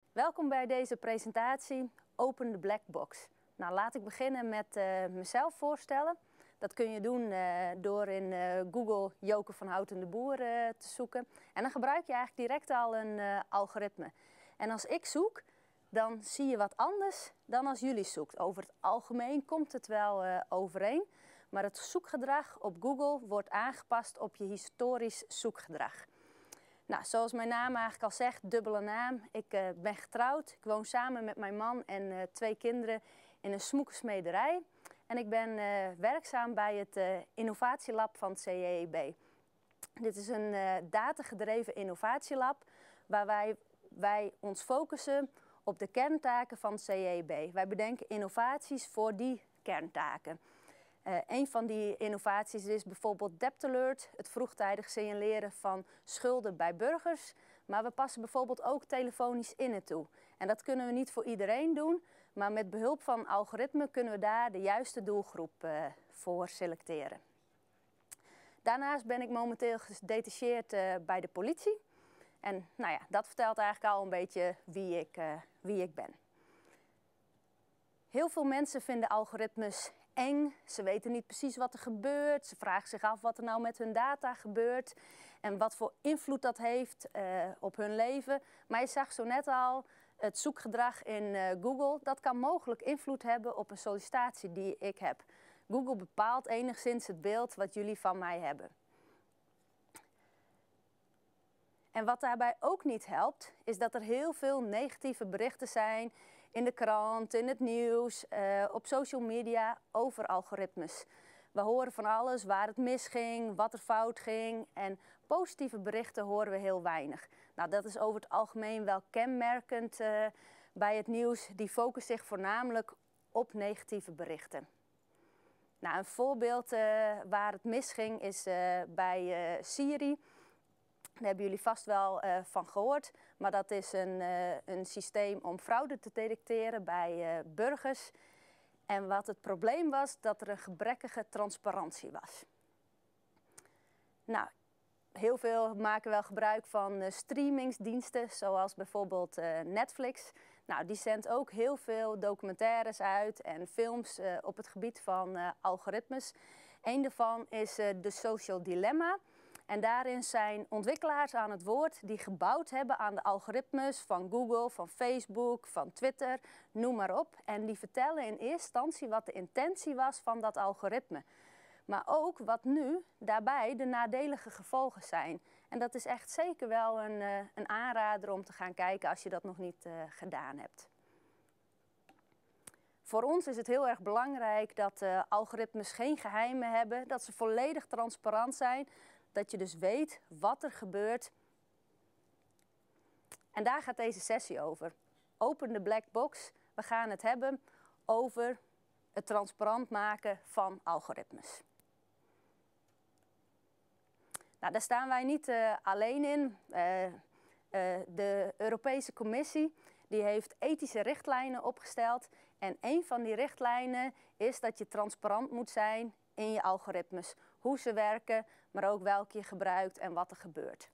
Welkom bij deze presentatie Open the Black Box. Nou, laat ik beginnen met mezelf voorstellen. Dat kun je doen door in Google Joke van Houten de Boer te zoeken. En dan gebruik je eigenlijk direct al een algoritme. En als ik zoek, dan zie je wat anders dan als jullie zoekt. Over het algemeen komt het wel overeen. Maar het zoekgedrag op Google wordt aangepast op je historisch zoekgedrag. Nou, zoals mijn naam eigenlijk al zegt, dubbele naam. Ik ben getrouwd, ik woon samen met mijn man en 2 kinderen in een smoekensmederij. En ik ben werkzaam bij het innovatielab van het CEEB. Dit is een datagedreven innovatielab waar wij ons focussen op de kerntaken van het CEEB. Wij bedenken innovaties voor die kerntaken. Een van die innovaties is bijvoorbeeld Debt Alert, het vroegtijdig signaleren van schulden bij burgers. Maar we passen bijvoorbeeld ook telefonisch in toe. En dat kunnen we niet voor iedereen doen, maar met behulp van algoritmen kunnen we daar de juiste doelgroep voor selecteren. Daarnaast ben ik momenteel gedetacheerd bij de politie. En nou ja, dat vertelt eigenlijk al een beetje wie ik ben. Heel veel mensen vinden algoritmes eng. Ze weten niet precies wat er gebeurt. Ze vragen zich af wat er nou met hun data gebeurt en wat voor invloed dat heeft op hun leven. Maar je zag zo net al, het zoekgedrag in Google, dat kan mogelijk invloed hebben op een sollicitatie die ik heb. Google bepaalt enigszins het beeld wat jullie van mij hebben. En wat daarbij ook niet helpt, is dat er heel veel negatieve berichten zijn in de krant, in het nieuws, op social media over algoritmes. We horen van alles waar het misging, wat er fout ging en positieve berichten horen we heel weinig. Nou, dat is over het algemeen wel kenmerkend bij het nieuws. Die focust zich voornamelijk op negatieve berichten. Nou, een voorbeeld waar het misging is bij Siri. Daar hebben jullie vast wel van gehoord, maar dat is een systeem om fraude te detecteren bij burgers. En wat het probleem was, dat er een gebrekkige transparantie was. Nou, heel veel maken wel gebruik van streamingsdiensten, zoals bijvoorbeeld Netflix. Nou, die zendt ook heel veel documentaires uit en films op het gebied van algoritmes. Eén daarvan is The Social Dilemma. En daarin zijn ontwikkelaars aan het woord die gebouwd hebben aan de algoritmes van Google, van Facebook, van Twitter, noem maar op. En die vertellen in eerste instantie wat de intentie was van dat algoritme. Maar ook wat nu daarbij de nadelige gevolgen zijn. En dat is echt zeker wel een aanrader om te gaan kijken als je dat nog niet gedaan hebt. Voor ons is het heel erg belangrijk dat algoritmes geen geheimen hebben, dat ze volledig transparant zijn. Dat je dus weet wat er gebeurt. En daar gaat deze sessie over. Open the Black Box. We gaan het hebben over het transparant maken van algoritmes. Nou, daar staan wij niet alleen in. De Europese Commissie die heeft ethische richtlijnen opgesteld. En een van die richtlijnen is dat je transparant moet zijn in je algoritmes. Hoe ze werken, maar ook welke je gebruikt en wat er gebeurt.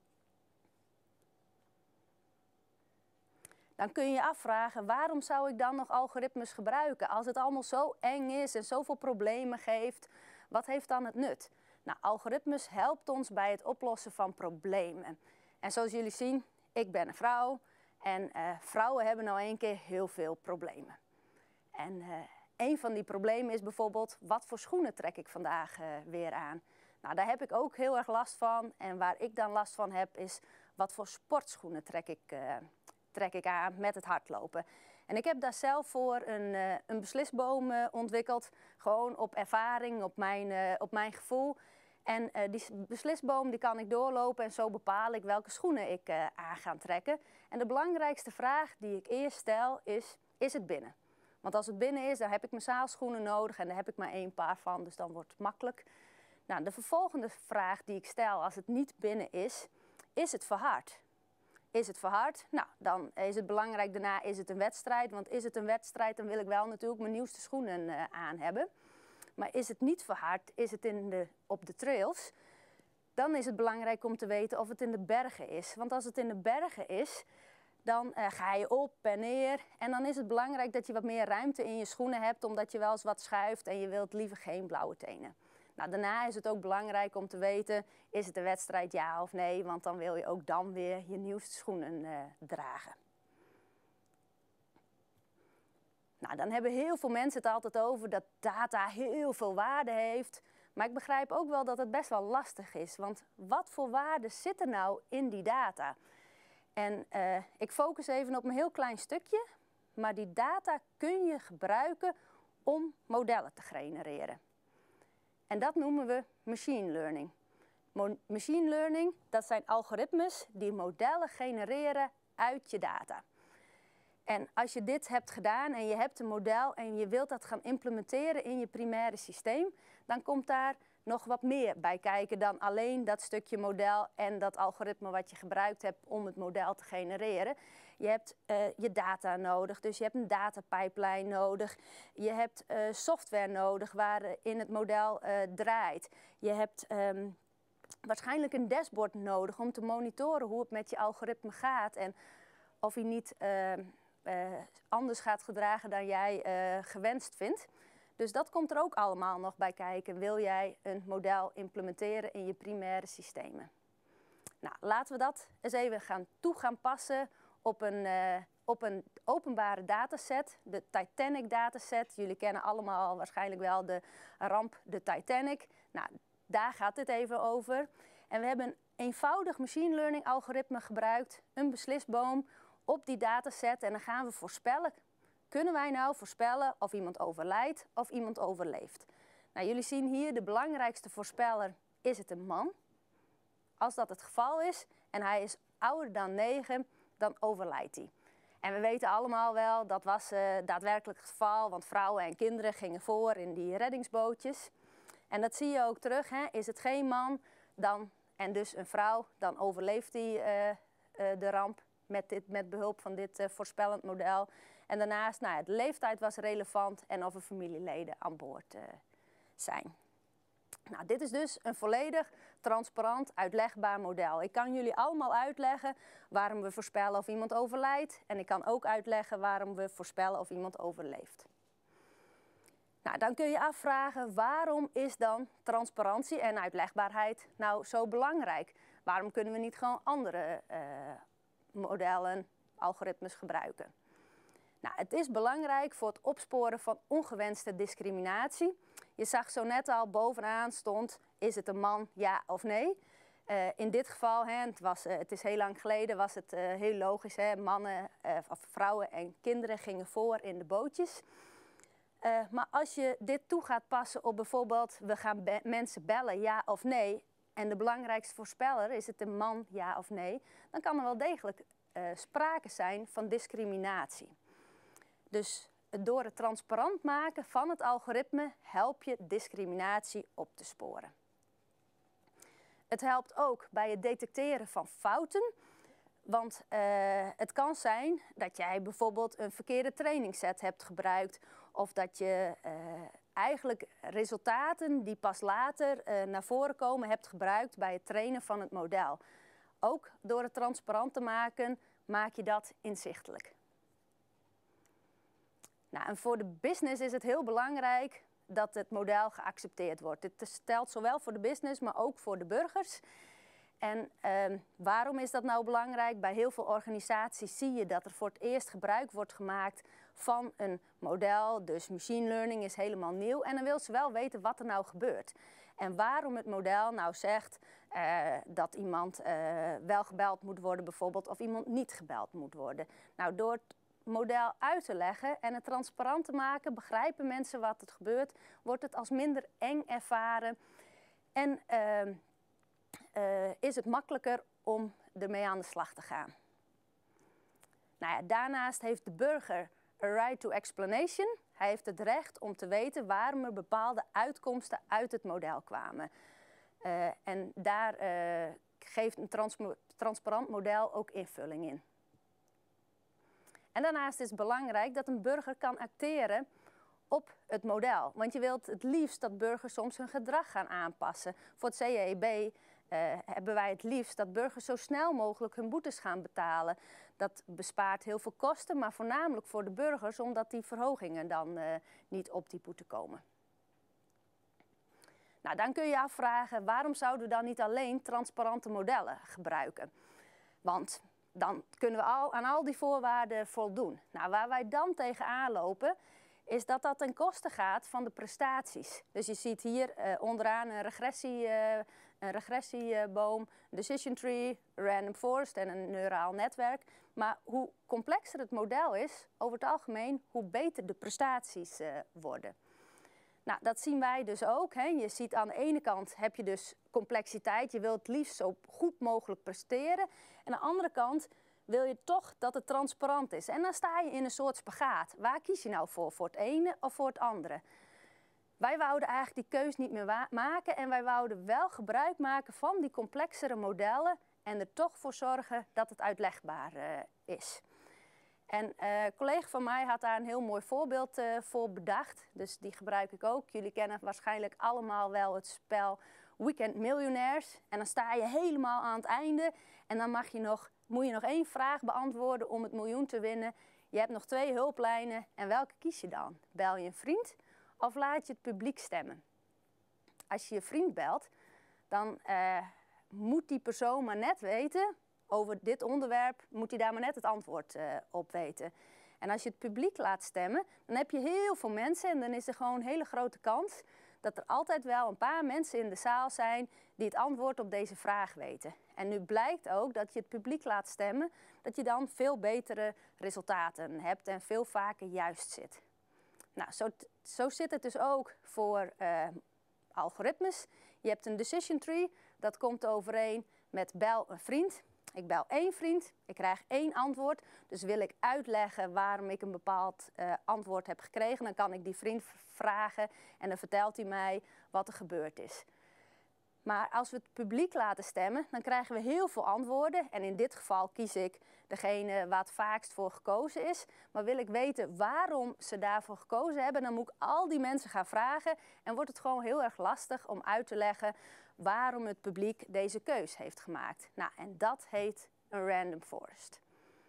Dan kun je je afvragen, waarom zou ik dan nog algoritmes gebruiken? Als het allemaal zo eng is en zoveel problemen geeft, wat heeft dan het nut? Nou, algoritmes helpt ons bij het oplossen van problemen. En zoals jullie zien, ik ben een vrouw en vrouwen hebben nou één keer heel veel problemen. En een van die problemen is bijvoorbeeld, wat voor schoenen trek ik vandaag weer aan? Nou, daar heb ik ook heel erg last van. En waar ik dan last van heb, is wat voor sportschoenen trek ik aan met het hardlopen. En ik heb daar zelf voor een beslisboom ontwikkeld. Gewoon op ervaring, op mijn gevoel. En die beslisboom die kan ik doorlopen en zo bepaal ik welke schoenen ik aan ga trekken. En de belangrijkste vraag die ik eerst stel is het binnen? Want als het binnen is, dan heb ik mijn zaalschoenen nodig en daar heb ik maar 1 paar van, dus dan wordt het makkelijk. Nou, de vervolgende vraag die ik stel als het niet binnen is het verhard? Is het verhard? Nou, dan is het belangrijk daarna, is het een wedstrijd? Want is het een wedstrijd, dan wil ik wel natuurlijk mijn nieuwste schoenen aan hebben. Maar is het niet verhard, is het op de trails, dan is het belangrijk om te weten of het in de bergen is. Want als het in de bergen is, Dan ga je op en neer en dan is het belangrijk dat je wat meer ruimte in je schoenen hebt, omdat je wel eens wat schuift en je wilt liever geen blauwe tenen. Nou, daarna is het ook belangrijk om te weten, is het een wedstrijd ja of nee, want dan wil je ook dan weer je nieuwste schoenen dragen. Nou, dan hebben heel veel mensen het altijd over dat data heel veel waarde heeft. Maar ik begrijp ook wel dat het best wel lastig is. Want wat voor waarde zit er nou in die data? En ik focus even op een heel klein stukje. Maar die data kun je gebruiken om modellen te genereren. En dat noemen we machine learning. Machine learning, dat zijn algoritmes die modellen genereren uit je data. En als je dit hebt gedaan en je hebt een model en je wilt dat gaan implementeren in je primaire systeem, dan komt daar nog wat meer bij kijken dan alleen dat stukje model en dat algoritme wat je gebruikt hebt om het model te genereren. Je hebt je data nodig, dus je hebt een datapipeline nodig. Je hebt software nodig waarin het model draait. Je hebt waarschijnlijk een dashboard nodig om te monitoren hoe het met je algoritme gaat en of hij niet anders gaat gedragen dan jij gewenst vindt. Dus dat komt er ook allemaal nog bij kijken. Wil jij een model implementeren in je primaire systemen? Nou, laten we dat eens even gaan passen op een openbare dataset, de Titanic dataset. Jullie kennen allemaal waarschijnlijk wel de ramp, de Titanic. Nou, daar gaat het even over. En we hebben een eenvoudig machine learning algoritme gebruikt, een beslisboom op die dataset. En dan gaan we voorspellen. Kunnen wij nou voorspellen of iemand overlijdt of iemand overleeft? Nou, jullie zien hier de belangrijkste voorspeller, is het een man? Als dat het geval is en hij is ouder dan 9, dan overlijdt hij. En we weten allemaal wel, dat was daadwerkelijk het geval, want vrouwen en kinderen gingen voor in die reddingsbootjes. En dat zie je ook terug, hè? Is het geen man en dus een vrouw, dan overleeft hij de ramp met behulp van dit voorspellend model. En daarnaast, nou, de leeftijd was relevant en of er familieleden aan boord zijn. Nou, dit is dus een volledig transparant, uitlegbaar model. Ik kan jullie allemaal uitleggen waarom we voorspellen of iemand overlijdt. En ik kan ook uitleggen waarom we voorspellen of iemand overleeft. Nou, dan kun je afvragen, waarom is dan transparantie en uitlegbaarheid nou zo belangrijk? Waarom kunnen we niet gewoon andere modellen, algoritmes gebruiken? Nou, het is belangrijk voor het opsporen van ongewenste discriminatie. Je zag zo net al bovenaan stond, is het een man, ja of nee? In dit geval, het is heel lang geleden, was het heel logisch. Mannen, of vrouwen en kinderen gingen voor in de bootjes. Maar als je dit toe gaat passen op bijvoorbeeld, we gaan mensen bellen, ja of nee, en de belangrijkste voorspeller, is het een man, ja of nee, dan kan er wel degelijk sprake zijn van discriminatie. Dus door het transparant maken van het algoritme help je discriminatie op te sporen. Het helpt ook bij het detecteren van fouten. Want het kan zijn dat jij bijvoorbeeld een verkeerde trainingsset hebt gebruikt. Of dat je eigenlijk resultaten die pas later naar voren komen hebt gebruikt bij het trainen van het model. Ook door het transparant te maken, maak je dat inzichtelijk. Nou, en voor de business is het heel belangrijk dat het model geaccepteerd wordt. Dit stelt zowel voor de business, maar ook voor de burgers. En waarom is dat nou belangrijk? Bij heel veel organisaties zie je dat er voor het eerst gebruik wordt gemaakt van een model. Dus machine learning is helemaal nieuw. En dan wil ze wel weten wat er nou gebeurt. En waarom het model nou zegt dat iemand wel gebeld moet worden bijvoorbeeld, of iemand niet gebeld moet worden. Nou, door het model uit te leggen en het transparant te maken, begrijpen mensen wat er gebeurt, wordt het als minder eng ervaren en is het makkelijker om ermee aan de slag te gaan. Nou ja, daarnaast heeft de burger a right to explanation. Hij heeft het recht om te weten waarom er bepaalde uitkomsten uit het model kwamen. En daar geeft een transparant model ook invulling in. En daarnaast is het belangrijk dat een burger kan acteren op het model. Want je wilt het liefst dat burgers soms hun gedrag gaan aanpassen. Voor het CEB hebben wij het liefst dat burgers zo snel mogelijk hun boetes gaan betalen. Dat bespaart heel veel kosten, maar voornamelijk voor de burgers, omdat die verhogingen dan niet op die boete komen. Nou, dan kun je je afvragen, waarom zouden we dan niet alleen transparante modellen gebruiken? Want dan kunnen we aan al die voorwaarden voldoen. Nou, waar wij dan tegenaan lopen, is dat dat ten koste gaat van de prestaties. Dus je ziet hier onderaan een regressieboom, decision tree, random forest en een neuraal netwerk. Maar hoe complexer het model is, over het algemeen, hoe beter de prestaties worden. Nou, dat zien wij dus ook. Hè. Je ziet aan de ene kant heb je dus complexiteit. Je wilt het liefst zo goed mogelijk presteren. En aan de andere kant wil je toch dat het transparant is. En dan sta je in een soort spagaat. Waar kies je nou voor? Voor het ene of voor het andere? Wij wouden eigenlijk die keus niet meer maken. En wij wouden wel gebruik maken van die complexere modellen. En er toch voor zorgen dat het uitlegbaar is. En een collega van mij had daar een heel mooi voorbeeld voor bedacht. Dus die gebruik ik ook. Jullie kennen waarschijnlijk allemaal wel het spel Weekend Millionaires. En dan sta je helemaal aan het einde. En dan moet je nog 1 vraag beantwoorden om het miljoen te winnen. Je hebt nog 2 hulplijnen. En welke kies je dan? Bel je een vriend of laat je het publiek stemmen? Als je je vriend belt, dan moet die persoon maar net weten, over dit onderwerp moet hij daar maar net het antwoord op weten. En als je het publiek laat stemmen, dan heb je heel veel mensen en dan is er gewoon een hele grote kans dat er altijd wel een paar mensen in de zaal zijn die het antwoord op deze vraag weten. En nu blijkt ook dat je het publiek laat stemmen, dat je dan veel betere resultaten hebt en veel vaker juist zit. Nou, zo zit het dus ook voor algoritmes. Je hebt een decision tree, dat komt overeen met bel een vriend. Ik bel 1 vriend, ik krijg 1 antwoord. Dus wil ik uitleggen waarom ik een bepaald antwoord heb gekregen, dan kan ik die vriend vragen en dan vertelt hij mij wat er gebeurd is. Maar als we het publiek laten stemmen, dan krijgen we heel veel antwoorden. En in dit geval kies ik degene waar het vaakst voor gekozen is. Maar wil ik weten waarom ze daarvoor gekozen hebben, dan moet ik al die mensen gaan vragen. En wordt het gewoon heel erg lastig om uit te leggen waarom het publiek deze keus heeft gemaakt. Nou, en dat heet een random forest.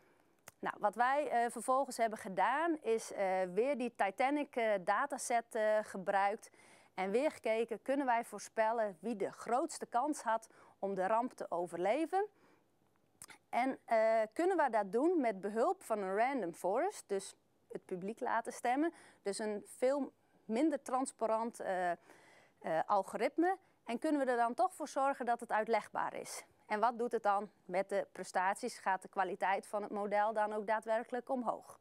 Nou, wat wij vervolgens hebben gedaan is weer die Titanic dataset gebruikt. En weer gekeken, kunnen wij voorspellen wie de grootste kans had om de ramp te overleven. En kunnen we dat doen met behulp van een random forest, dus het publiek laten stemmen. Dus een veel minder transparant algoritme. En kunnen we er dan toch voor zorgen dat het uitlegbaar is. En wat doet het dan met de prestaties? Gaat de kwaliteit van het model dan ook daadwerkelijk omhoog?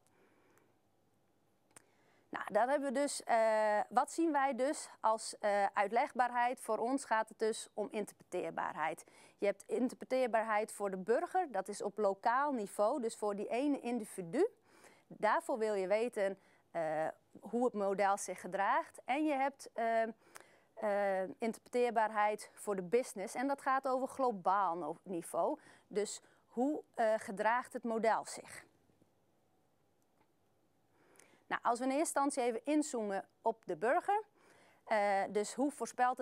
Nou, daar hebben we dus, wat zien wij dus als uitlegbaarheid? Voor ons gaat het dus om interpreteerbaarheid. Je hebt interpreteerbaarheid voor de burger, dat is op lokaal niveau, dus voor die ene individu. Daarvoor wil je weten hoe het model zich gedraagt. En je hebt interpreteerbaarheid voor de business en dat gaat over globaal niveau. Dus hoe gedraagt het model zich? Nou, als we in eerste instantie even inzoomen op de burger, dus hoe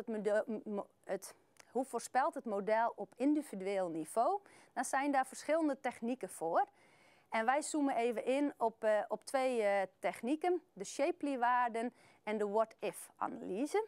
voorspelt het model op individueel niveau, dan zijn daar verschillende technieken voor. En wij zoomen even in op 2 technieken, de Shapley-waarden en de what-if-analyse.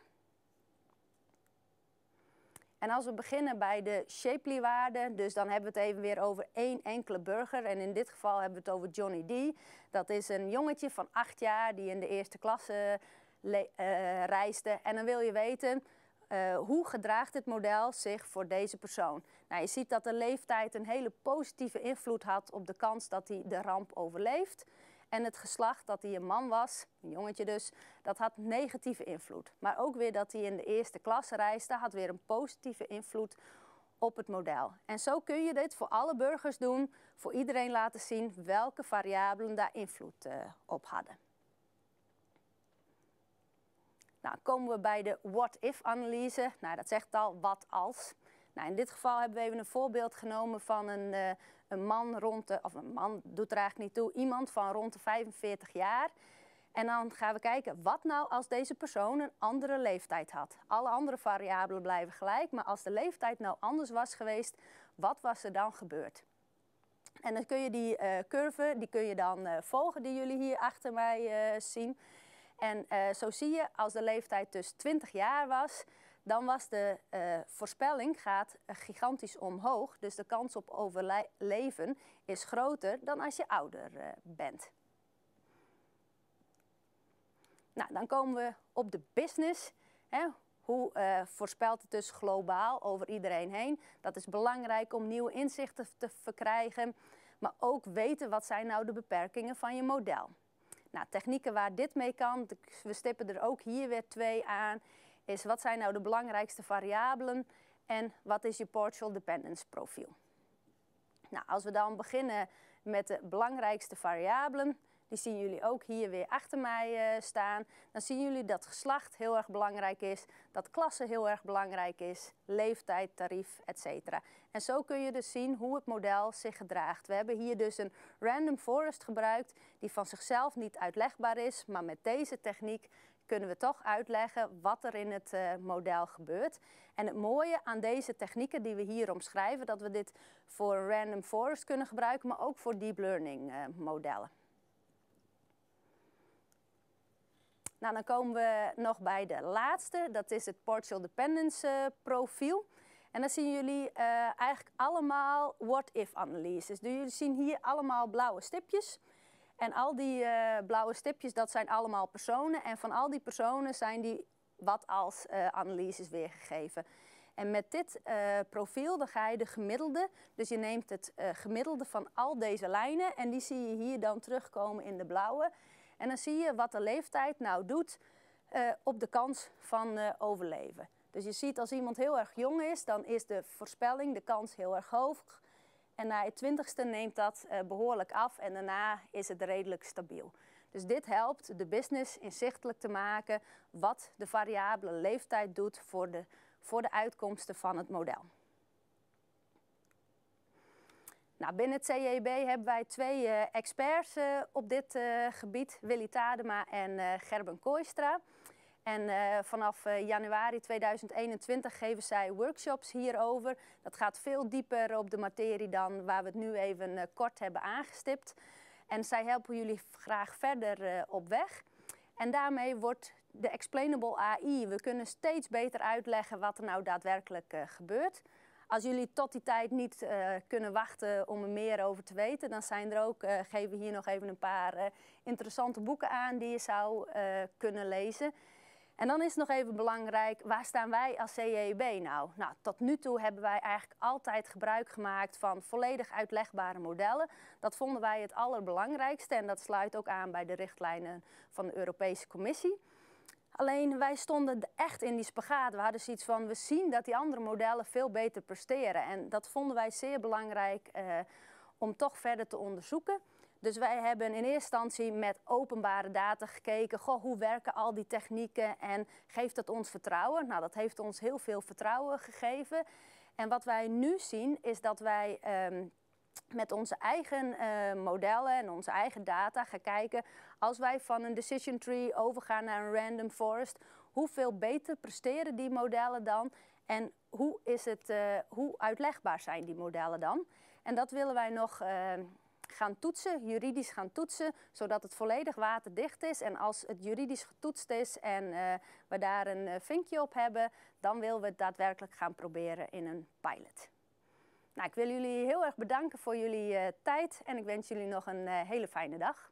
En als we beginnen bij de Shapley-waarde, dus dan hebben we het even weer over 1 enkele burger. En in dit geval hebben we het over Johnny D. Dat is een jongetje van 8 jaar die in de 1e klasse reisde. En dan wil je weten, hoe gedraagt het model zich voor deze persoon? Nou, je ziet dat de leeftijd een hele positieve invloed had op de kans dat hij de ramp overleeft. En het geslacht, dat hij een man was, een jongetje dus, dat had negatieve invloed. Maar ook weer dat hij in de 1e klasse reisde, had weer een positieve invloed op het model. En zo kun je dit voor alle burgers doen, voor iedereen laten zien welke variabelen daar invloed op hadden. Nou, komen we bij de what-if-analyse. Nou, dat zegt al wat als. Nou, in dit geval hebben we even een voorbeeld genomen van een man rond de, of een man doet er eigenlijk niet toe, iemand van rond de 45 jaar. En dan gaan we kijken, wat nou als deze persoon een andere leeftijd had? Alle andere variabelen blijven gelijk, maar als de leeftijd nou anders was geweest, wat was er dan gebeurd? En dan kun je die curve, die kun je dan volgen, die jullie hier achter mij zien. En zo zie je, als de leeftijd dus 20 jaar was, dan was de voorspelling gaat gigantisch omhoog. Dus de kans op overleven is groter dan als je ouder bent. Nou, dan komen we op de business. Hè? Hoe voorspelt het dus globaal over iedereen heen? Dat is belangrijk om nieuwe inzichten te verkrijgen. Maar ook weten, wat zijn nou de beperkingen van je model? Nou, technieken waar dit mee kan, we stippen er ook hier weer 2 aan, is wat zijn nou de belangrijkste variabelen en wat is je partial dependence profiel. Nou, als we dan beginnen met de belangrijkste variabelen, die zien jullie ook hier weer achter mij staan. Dan zien jullie dat geslacht heel erg belangrijk is, dat klasse heel erg belangrijk is, leeftijd, tarief, etc. En zo kun je dus zien hoe het model zich gedraagt. We hebben hier dus een random forest gebruikt die van zichzelf niet uitlegbaar is, maar met deze techniek kunnen we toch uitleggen wat er in het model gebeurt. En het mooie aan deze technieken die we hier omschrijven, dat we dit voor random forest kunnen gebruiken, maar ook voor deep learning modellen. Nou, dan komen we nog bij de laatste, dat is het partial dependence profiel. En dan zien jullie eigenlijk allemaal what-if analyses. Dus jullie zien hier allemaal blauwe stipjes. En al die blauwe stipjes, dat zijn allemaal personen. En van al die personen zijn die wat-als analyses weergegeven. En met dit profiel dan ga je de gemiddelde, dus je neemt het gemiddelde van al deze lijnen en die zie je hier dan terugkomen in de blauwe. En dan zie je wat de leeftijd nou doet op de kans van overleven. Dus je ziet als iemand heel erg jong is, dan is de voorspelling, de kans heel erg hoog. En na je 20ste neemt dat behoorlijk af en daarna is het redelijk stabiel. Dus dit helpt de business inzichtelijk te maken wat de variabele leeftijd doet voor de uitkomsten van het model. Nou, binnen het CJB hebben wij 2 experts op dit gebied, Willy Tadema en Gerben Kooistra. En vanaf januari 2021 geven zij workshops hierover. Dat gaat veel dieper op de materie dan waar we het nu even kort hebben aangestipt. En zij helpen jullie graag verder op weg. En daarmee wordt de explainable AI, we kunnen steeds beter uitleggen wat er nou daadwerkelijk gebeurt. Als jullie tot die tijd niet kunnen wachten om er meer over te weten, dan zijn er ook, geven we hier nog even een paar interessante boeken aan die je zou kunnen lezen. En dan is het nog even belangrijk, waar staan wij als CJB nou? Nou, tot nu toe hebben wij eigenlijk altijd gebruik gemaakt van volledig uitlegbare modellen. Dat vonden wij het allerbelangrijkste en dat sluit ook aan bij de richtlijnen van de Europese Commissie. Alleen wij stonden echt in die spagaat. We hadden zoiets van, we zien dat die andere modellen veel beter presteren. En dat vonden wij zeer belangrijk om toch verder te onderzoeken. Dus wij hebben in eerste instantie met openbare data gekeken, goh, hoe werken al die technieken en geeft dat ons vertrouwen? Nou, dat heeft ons heel veel vertrouwen gegeven. En wat wij nu zien is dat wij met onze eigen modellen en onze eigen data gaan kijken, als wij van een decision tree overgaan naar een random forest, hoeveel beter presteren die modellen dan en hoe uitlegbaar zijn die modellen dan? En dat willen wij nog gaan toetsen, juridisch gaan toetsen, zodat het volledig waterdicht is. En als het juridisch getoetst is en we daar een vinkje op hebben, dan willen we het daadwerkelijk gaan proberen in een pilot. Nou, ik wil jullie heel erg bedanken voor jullie tijd en ik wens jullie nog een hele fijne dag.